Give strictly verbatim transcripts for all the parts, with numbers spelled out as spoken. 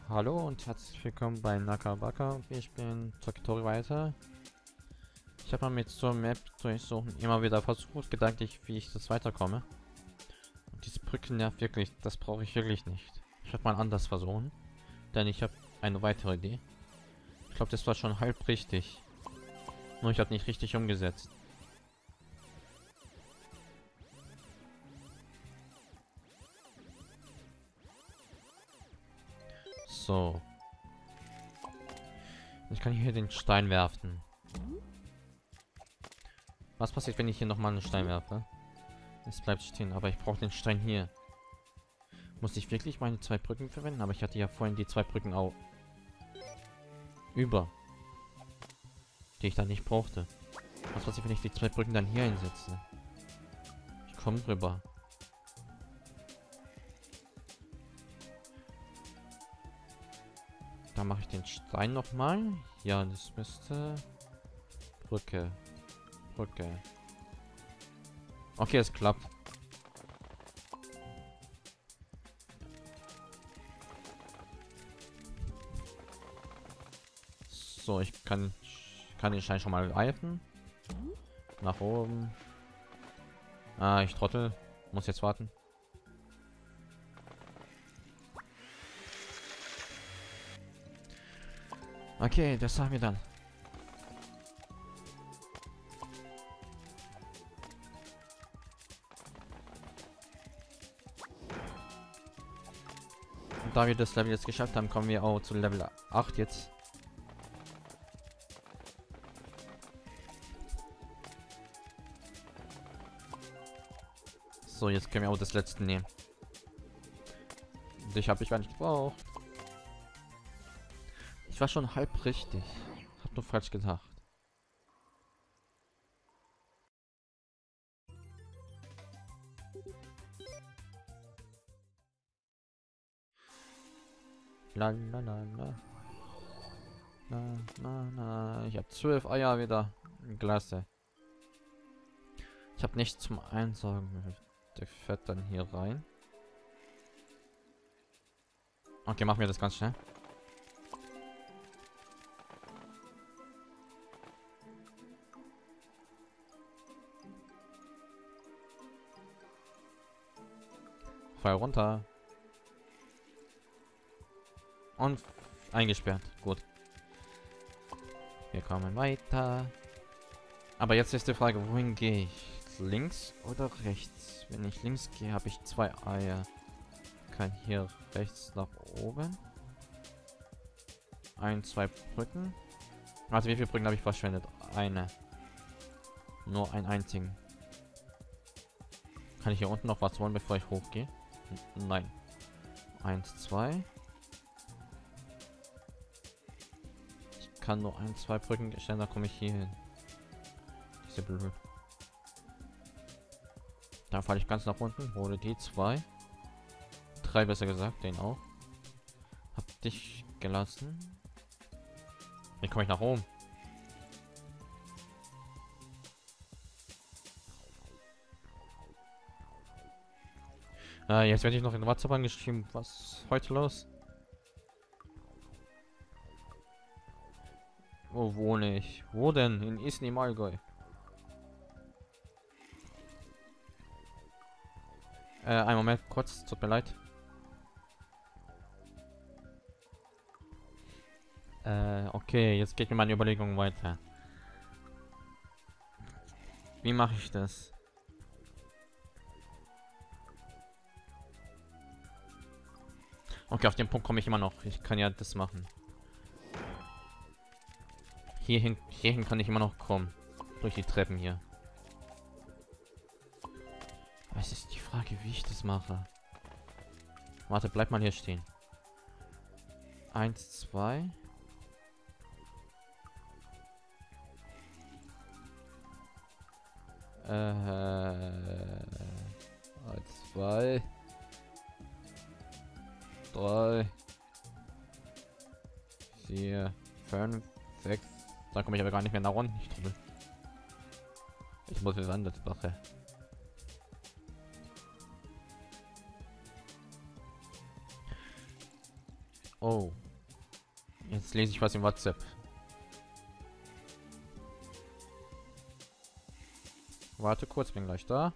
Hallo und herzlich willkommen bei Nakabaka. Ich bin Tokitori weiter. Ich habe mal mit so Map durchsuchen immer wieder versucht, gedanklich, wie ich das weiterkomme. Und diese Brücke nervt wirklich, das brauche ich wirklich nicht. Ich werde mal anders versuchen, denn ich habe eine weitere Idee. Ich glaube, das war schon halb richtig. Nur ich habe nicht richtig umgesetzt. So. Ich kann hier den Stein werfen. Was passiert, wenn ich hier nochmal einen Stein werfe? Es bleibt stehen, aber ich brauche den Stein hier. Muss ich wirklich meine zwei Brücken verwenden? Aber ich hatte ja vorhin die zwei Brücken auch über, die ich dann nicht brauchte. Was passiert, wenn ich die zwei Brücken dann hier einsetze? Ich komme rüber. Da mache ich den Stein noch mal. Ja, das müsste Brücke, Brücke. Okay, es klappt. So, ich kann kann den Stein schon mal greifen. Nach oben. Ah, ich trottel. Muss jetzt warten. Okay, das haben wir dann. Und da wir das Level jetzt geschafft haben, kommen wir auch zu Level acht jetzt. So, jetzt können wir auch das letzte nehmen. Dich habe ich gar nicht gebraucht. Ich war schon halb richtig. Hab nur falsch gedacht. La la la la. Na, na, na. Ich habe zwölf Eier wieder. Klasse. Ich habe nichts zum Einsaugen. Der fährt dann hier rein. Okay, machen wir das ganz schnell. Fall runter. Und eingesperrt. Gut. Wir kommen weiter. Aber jetzt ist die Frage, wohin gehe ich? Links oder rechts? Wenn ich links gehe, habe ich zwei Eier. Kann hier rechts nach oben. Ein, zwei Brücken. Also wie viele Brücken habe ich verschwendet? Eine. Nur einen einzigen. Kann ich hier unten noch was holen, bevor ich hochgehe? N nein. Eins, zwei. Ich kann nur ein, zwei Brücken stellen, da komme ich hier hin. Diese blöd. Da falle ich ganz nach unten, hole die zwei. Drei besser gesagt, den auch. Hab dich gelassen. Wie komme ich nach oben? Ah, jetzt werde ich noch in WhatsApp angeschrieben. Was ist heute los? Wo wohne ich? Wo denn? In Isny im Allgäu. Äh, einen Moment, kurz, tut mir leid. Äh, okay, jetzt geht mir meine Überlegung weiter. Wie mache ich das? Okay, auf den Punkt komme ich immer noch. Ich kann ja das machen. Hierhin, hierhin kann ich immer noch kommen. Durch die Treppen hier. Es ist die Frage, wie ich das mache. Warte, bleib mal hier stehen. Eins, zwei. Äh, zwei. Drei. Vier. Fünf. Sechs. Da komme ich aber gar nicht mehr nach unten. Ich, ich muss jetzt anders machen. Oh. Jetzt lese ich was im WhatsApp. Warte kurz, bin gleich da.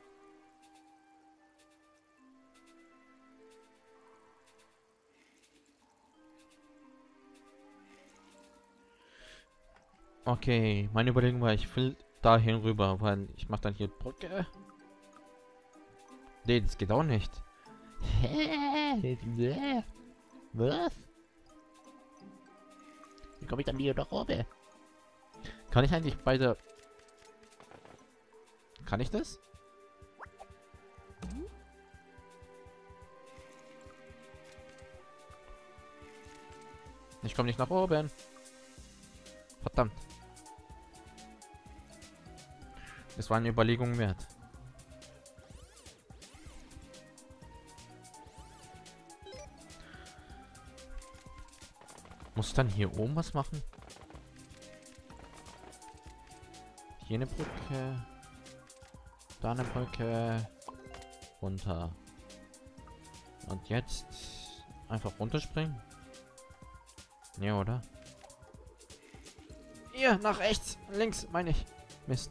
Okay, meine Überlegung war, ich will dahin rüber, weil ich mache dann hier Brücke. Nee, das geht auch nicht. Hä? Was? Wie komme ich dann wieder nach oben? Kann ich eigentlich beide... Kann ich das? Ich komme nicht nach oben. Verdammt. Es war eine Überlegung wert. Muss ich dann hier oben was machen? Hier eine Brücke. Da eine Brücke. Runter. Und jetzt einfach runterspringen? Nee, oder? Hier, nach rechts. Links, meine ich. Mist.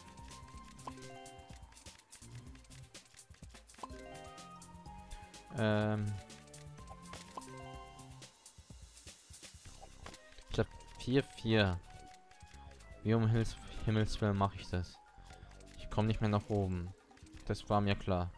Ähm. Ich glaube vier vier. Wie um Himmels, Himmels Willen mache ich das? Ich komme nicht mehr nach oben. Das war mir klar.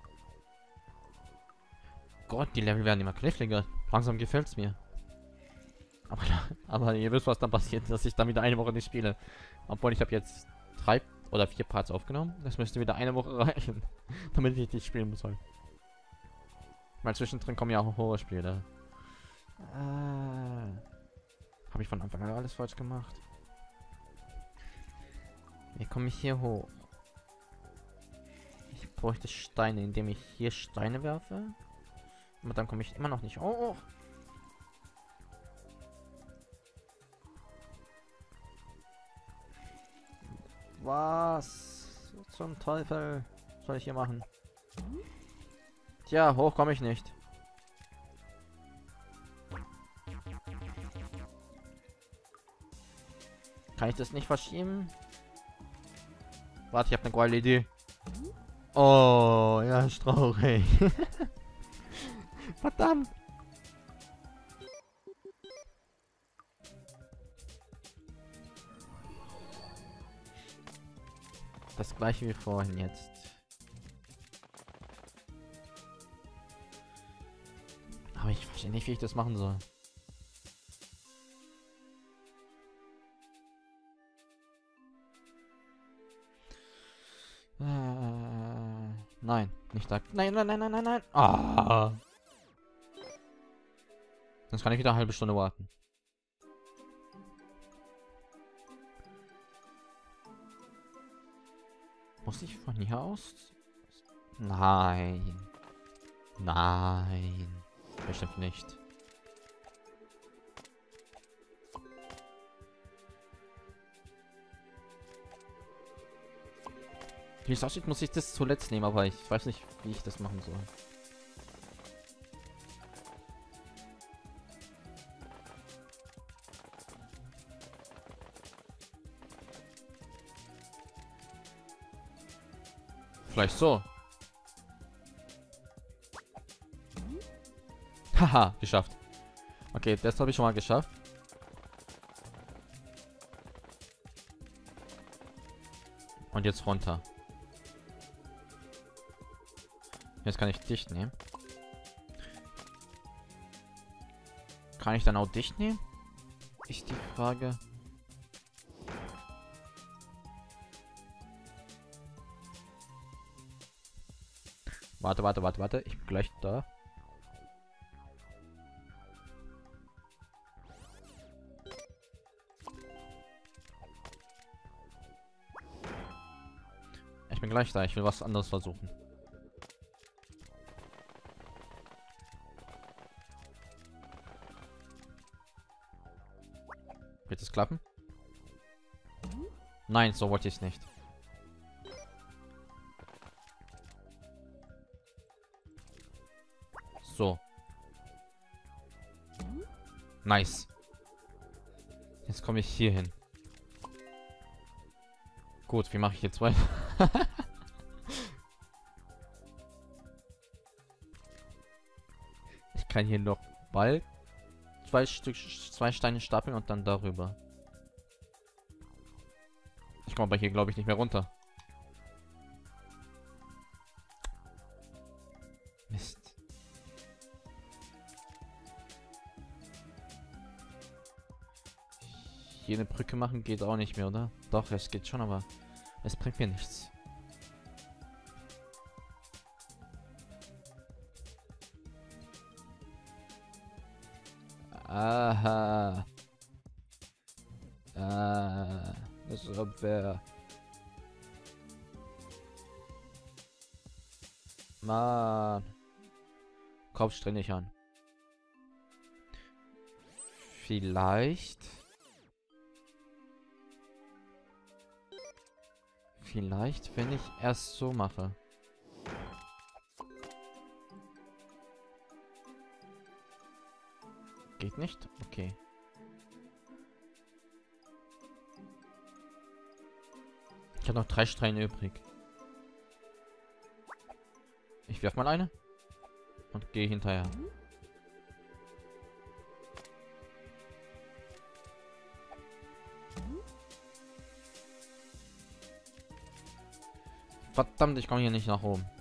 Gott, die Level werden immer kniffliger. Langsam gefällt es mir. Aber, aber ihr wisst, was dann passiert, dass ich dann wieder eine Woche nicht spiele. Obwohl ich habe jetzt drei oder vier Parts aufgenommen. Das müsste wieder eine Woche reichen, damit ich nicht spielen soll. Weil zwischendrin kommen ja auch Horrorspiele. Äh, habe ich von Anfang an alles falsch gemacht? Wie komme ich hier hoch? Ich bräuchte Steine, indem ich hier Steine werfe. Aber dann komme ich immer noch nicht hoch. Was zum Teufel soll ich hier machen? Tja, hoch komme ich nicht. Kann ich das nicht verschieben? Warte, ich habe eine geile Idee. Oh, ja, ist traurig. Verdammt. Das gleiche wie vorhin jetzt. Aber ich verstehe nicht, wie ich das machen soll. Äh, nein, nicht da. Nein, nein, nein, nein, nein, nein. Ah. Sonst kann ich wieder eine halbe Stunde warten. Muss ich von hier aus? Nein. Nein. Bestimmt nicht. Wie es aussieht, muss ich das zuletzt nehmen, aber ich weiß nicht, wie ich das machen soll. Vielleicht so. Haha, geschafft. Okay, das habe ich schon mal geschafft. Und jetzt runter. Jetzt kann ich dicht nehmen. Kann ich dann auch dicht nehmen? Ist die Frage. Warte, warte, warte, warte. Ich bin gleich da. Ich bin gleich da. Ich will was anderes versuchen. Wird es klappen? Nein, so wollte ich es nicht. So. Nice. Jetzt komme ich hier hin. Gut, wie mache ich jetzt weiter? Ich kann hier noch bald zwei Stück, zwei Steine stapeln und dann darüber. Ich komme aber hier, glaube ich, nicht mehr runter. Mist. Hier eine Brücke machen geht auch nicht mehr, oder? Doch, es geht schon, aber es bringt mir nichts. Aha. Ah, das ist unfair. Mann. Kopf streng dich an. Vielleicht. Vielleicht, wenn ich erst so mache. Geht nicht? Okay. Ich habe noch drei Steine übrig. Ich werf mal eine. Und gehe hinterher. Verdammt, ich komme hier nicht nach oben.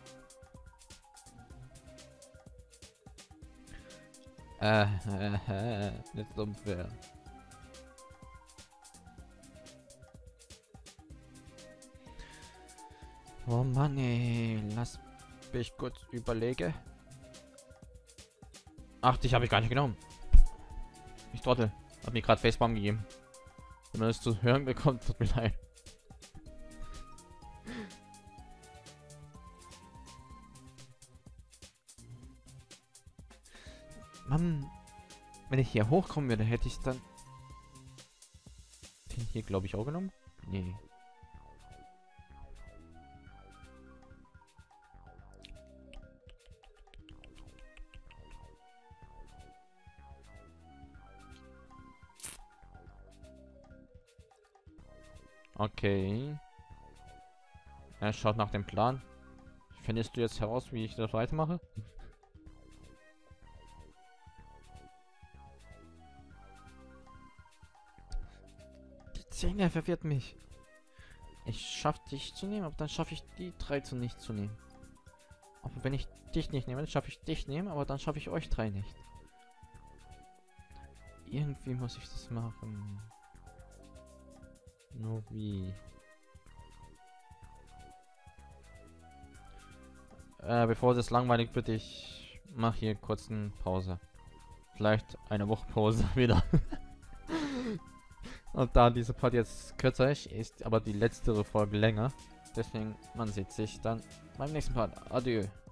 Äh, äh, äh, das ist unfair. Oh Mann, ey, lass mich kurz überlege. Ach, dich habe ich gar nicht genommen. Ich Trottel. Hab mir gerade Facepalm gegeben. Wenn man das zu hören bekommt, tut mir leid. Mann, wenn ich hier hochkommen würde, hätte ich dann den hier, glaube ich, auch genommen. Nee. Okay. Er schaut nach dem Plan. Findest du jetzt heraus, wie ich das weitermache? Der verwirrt mich. Ich schaffe dich zu nehmen, aber dann schaffe ich die drei zu nicht zu nehmen. Aber wenn ich dich nicht nehme, dann schaffe ich dich nehmen, aber dann schaffe ich euch drei nicht. Irgendwie muss ich das machen. Nur wie? Äh, bevor das langweilig wird, ich mache hier kurz eine Pause. Vielleicht eine Woche Pause wieder. Und da diese Part jetzt kürzer ist, ist aber die letzte Folge länger. Deswegen, man sieht sich dann beim nächsten Part. Adieu.